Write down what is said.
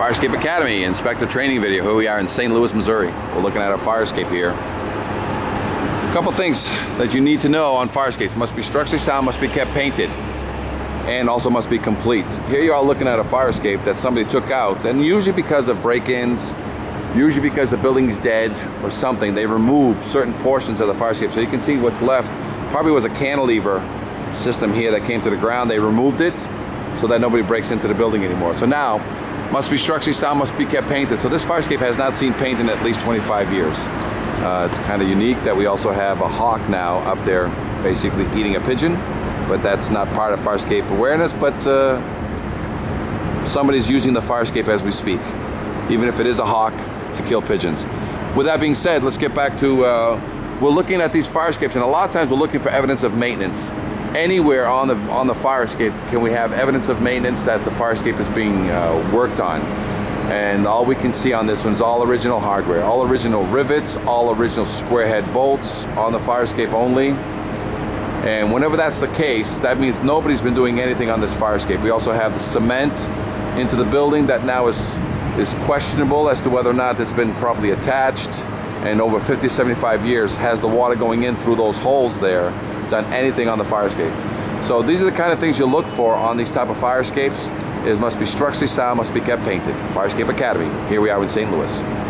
Fire Escape Academy inspector training video. Here we are in St. Louis, Missouri. We're looking at a fire escape here. A couple things that you need to know on fire escapes. Must be structurally sound, must be kept painted, and also must be complete. Here you are looking at a fire escape that somebody took out, and usually because of break-ins, usually because the building's dead or something, they removed certain portions of the fire escape. So you can see what's left probably was a cantilever system here that came to the ground. They removed it so that nobody breaks into the building anymore. So now, must be structurally sound, must be kept painted. So this fire escape has not seen paint in at least 25 years. It's kind of unique that we also have a hawk now up there basically eating a pigeon, but that's not part of fire escape awareness, but somebody's using the fire escape as we speak, even if it is a hawk to kill pigeons. With that being said, let's get back to, we're looking at these fire escapes, and a lot of times we're looking for evidence of maintenance. Anywhere on the fire escape can we have evidence of maintenance that the fire escape is being worked on. And all we can see on this one is all original hardware, all original rivets, all original square head bolts on the fire escape only. And whenever that's the case, that means nobody's been doing anything on this fire escape. We also have the cement into the building that now is questionable as to whether or not it's been properly attached. And over 50, 75 years, has the water going in through those holes there done anything on the fire escape? So these are the kind of things you look for on these type of fire escapes. It must be structurally sound, must be kept painted. Fire Escape Academy. Here we are in St. Louis.